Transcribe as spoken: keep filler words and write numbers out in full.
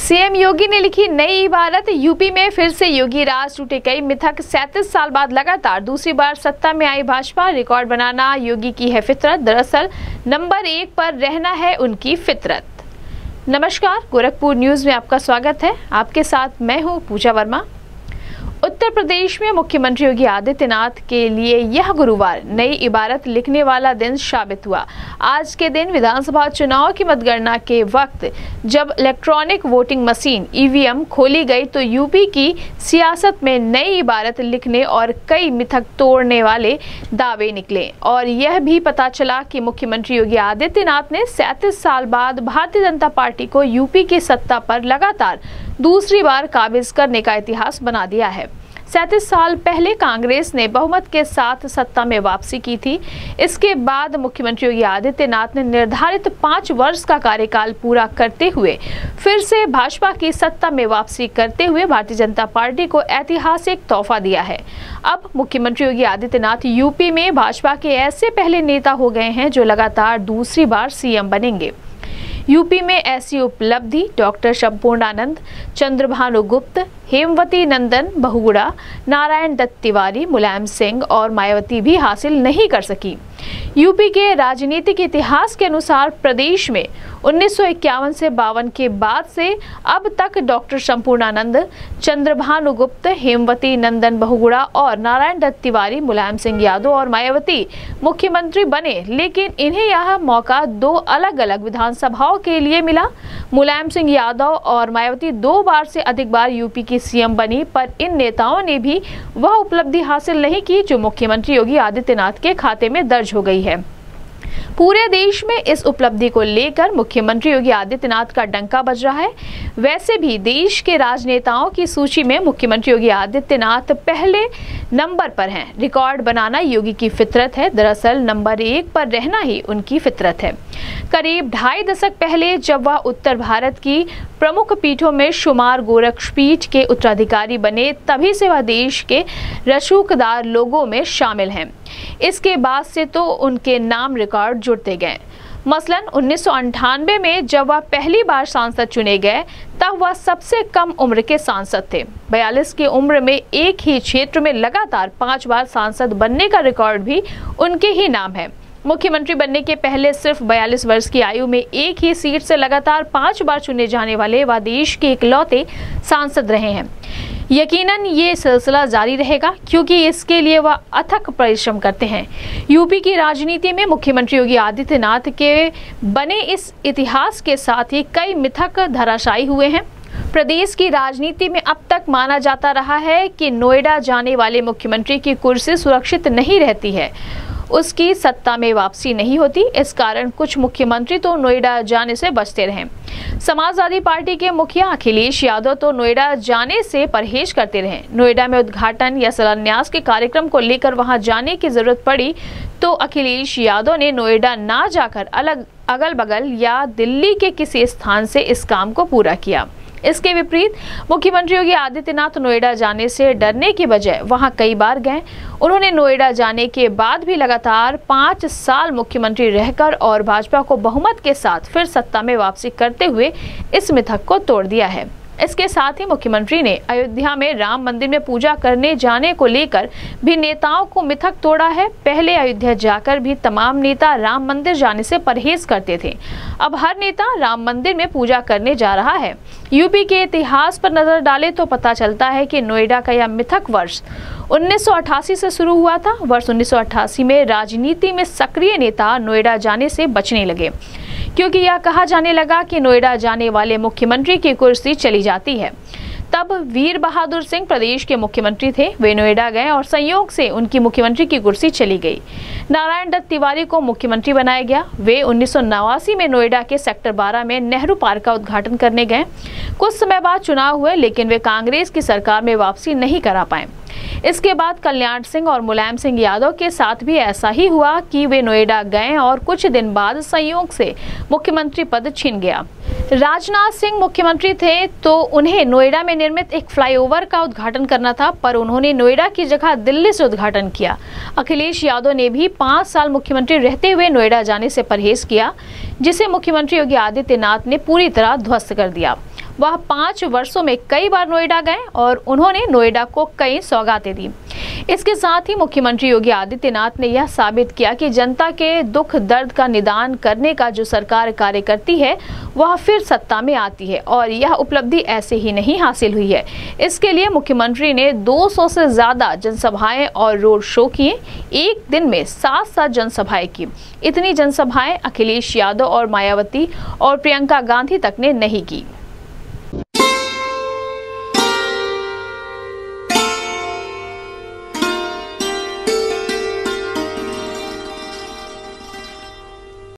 CM योगी ने लिखी नई इबारत। यूपी में फिर से योगी राज टूटे कई मिथक। सैंतीस साल बाद लगातार दूसरी बार सत्ता में आई भाजपा। रिकॉर्ड बनाना योगी की है फितरत। दरअसल नंबर एक पर रहना है उनकी फितरत। नमस्कार, गोरखपुर न्यूज में आपका स्वागत है। आपके साथ मैं हूं पूजा वर्मा। उत्तर प्रदेश में मुख्यमंत्री योगी आदित्यनाथ के लिए यह गुरुवार नई इबारत लिखने वाला दिन साबित हुआ। आज के दिन विधानसभा चुनाव की मतगणना के वक्त जब इलेक्ट्रॉनिक वोटिंग मशीन ईवीएम खोली गई तो यूपी की सियासत में नई इबारत लिखने और कई मिथक तोड़ने वाले दावे निकले और यह भी पता चला कि मुख्यमंत्री योगी आदित्यनाथ ने सैंतीस साल बाद भारतीय जनता पार्टी को यूपी की सत्ता पर लगातार दूसरी बार काबिज करने का इतिहास बना दिया है। सैंतीस साल पहले कांग्रेस ने बहुमत के साथ सत्ता में वापसी की थी। इसके बाद मुख्यमंत्री योगी आदित्यनाथ ने निर्धारित पाँच वर्ष का कार्यकाल पूरा करते हुए फिर से भाजपा की सत्ता में वापसी करते हुए भारतीय जनता पार्टी को ऐतिहासिक तोहफा दिया है। अब मुख्यमंत्री योगी आदित्यनाथ यूपी में भाजपा के ऐसे पहले नेता हो गए हैं जो लगातार दूसरी बार सीएम बनेंगे। यूपी में ऐसी उपलब्धि डॉक्टर संपूर्णानंद, चंद्रभानु गुप्त, हेमवती नंदन बहुगुणा, नारायण दत्त तिवारी, मुलायम सिंह और मायावती भी हासिल नहीं कर सकी। यूपी के राजनीतिक इतिहास के अनुसार प्रदेश में उन्नीस सौ इक्यावन से बावन के बाद से अब तक डॉक्टर संपूर्णानंद, चंद्रभानु गुप्त, हेमवती नंदन बहुगुणा और नारायण दत्त तिवारी, मुलायम सिंह यादव और मायावती मुख्यमंत्री बने, लेकिन इन्हें यह मौका दो अलग अलग विधानसभाओं के लिए मिला। मुलायम सिंह यादव और मायावती दो बार से अधिक बार यूपी की सीएम बनी, पर इन नेताओं ने भी वह उपलब्धि हासिल नहीं की जो मुख्यमंत्री योगी आदित्यनाथ के खाते में दर्ज हो गई है। पूरे देश में इस उपलब्धि को लेकर मुख्यमंत्री योगी आदित्यनाथ का डंका बज रहा है। वैसे भी देश के राजनेताओं की सूची में मुख्यमंत्री योगी आदित्यनाथ पहले नंबर पर हैं। रिकॉर्ड बनाना योगी की फितरत है। दरअसल नंबर एक पर रहना ही उनकी फितरत है। करीब ढाई दशक पहले जब वह उत्तर भारत की प्रमुख पीठों में शुमार गोरक्षपीठ के उत्तराधिकारी बने, तभी से वह देश के रसूखदार लोगों में शामिल हैं। इसके बाद से तो उनके नाम रिकॉर्ड जुड़ते गए। मसलन उन्नीस सौ अंठानवे में जब वह पहली बार सांसद चुने गए तब वह सबसे कम उम्र के सांसद थे। बयालीस की उम्र में एक ही क्षेत्र में लगातार पांच बार सांसद बनने का रिकॉर्ड भी उनके ही नाम है। मुख्यमंत्री बनने के पहले सिर्फ बयालीस वर्ष की आयु में एक ही सीट से लगातार पांच बार चुने जाने वाले वह देश के इकलौते सांसद रहे हैं। यकीनन ये सिलसिला जारी रहेगा क्योंकि इसके लिए वह अथक परिश्रम करते हैं। यूपी की राजनीति में मुख्यमंत्री योगी आदित्यनाथ के बने इस इतिहास के साथ ही कई मिथक धराशायी हुए हैं। प्रदेश की राजनीति में अब तक माना जाता रहा है कि नोएडा जाने वाले मुख्यमंत्री की कुर्सी सुरक्षित नहीं रहती है, उसकी सत्ता में वापसी नहीं होती। इस कारण कुछ मुख्यमंत्री तो नोएडा जाने से बचते रहे। समाजवादी पार्टी के मुखिया अखिलेश यादव तो नोएडा जाने से परहेज करते रहे। नोएडा में उद्घाटन या शिलान्यास के कार्यक्रम को लेकर वहां जाने की जरूरत पड़ी तो अखिलेश यादव ने नोएडा ना जाकर अलग अगल बगल या दिल्ली के किसी स्थान से इस काम को पूरा किया। इसके विपरीत मुख्यमंत्री योगी आदित्यनाथ नोएडा जाने से डरने की बजाय वहां कई बार गए। उन्होंने नोएडा जाने के बाद भी लगातार पाँच साल मुख्यमंत्री रहकर और भाजपा को बहुमत के साथ फिर सत्ता में वापसी करते हुए इस मिथक को तोड़ दिया है। इसके साथ ही मुख्यमंत्री ने अयोध्या में राम मंदिर में पूजा करने जाने को लेकर भी नेताओं को मिथक तोड़ा है। पहले अयोध्या जाकर भी तमाम नेता राम मंदिर जाने से परहेज करते थे। अब हर नेता राम मंदिर में पूजा करने जा रहा है। यूपी के इतिहास पर नजर डाले तो पता चलता है कि नोएडा का यह मिथक वर्ष उन्नीस सौ अट्ठासी से शुरू हुआ था। वर्ष उन्नीस सौ अट्ठासी में राजनीति में सक्रिय नेता नोएडा जाने से बचने लगे क्योंकि यह कहा जाने लगा कि नोएडा जाने वाले मुख्यमंत्री की कुर्सी चली जाती है। तब वीर बहादुर सिंह प्रदेश के मुख्यमंत्री थे। वे नोएडा गए और संयोग से उनकी मुख्यमंत्री की कुर्सी चली गई। नारायण दत्त तिवारी को मुख्यमंत्री बनाया गया। वे उन्नीस सौ नवासी में नोएडा के सेक्टर बारह में नेहरू पार्क का उद्घाटन करने गए। कुछ समय बाद चुनाव हुए लेकिन वे कांग्रेस की सरकार में वापसी नहीं करा पाए। इसके बाद कल्याण सिंह और मुलायम सिंह यादव के साथ भी ऐसा ही हुआ कि वे नोएडा गए और कुछ दिन बाद संयोग से मुख्यमंत्री पद छिन गया। राजनाथ सिंह मुख्यमंत्री थे तो उन्हें नोएडा में निर्मित एक फ्लाईओवर का उद्घाटन करना था, पर उन्होंने नोएडा की जगह दिल्ली से उद्घाटन किया। अखिलेश यादव ने भी पाँच साल मुख्यमंत्री रहते हुए नोएडा जाने से परहेज किया, जिसे मुख्यमंत्री योगी आदित्यनाथ ने पूरी तरह ध्वस्त कर दिया। वह पाँच वर्षों में कई बार नोएडा गए और उन्होंने नोएडा को कई सौगातें दी। इसके साथ ही मुख्यमंत्री योगी आदित्यनाथ ने यह साबित किया कि जनता के दुख दर्द का निदान करने का जो सरकार कार्य करती है वह फिर सत्ता में आती है, और यह उपलब्धि ऐसे ही नहीं हासिल हुई है। इसके लिए मुख्यमंत्री ने दो सौ से ज्यादा जनसभाएं और रोड शो किए। एक दिन में सात सात जनसभाएं की। इतनी जनसभाएं अखिलेश यादव और मायावती और प्रियंका गांधी तक ने नहीं की।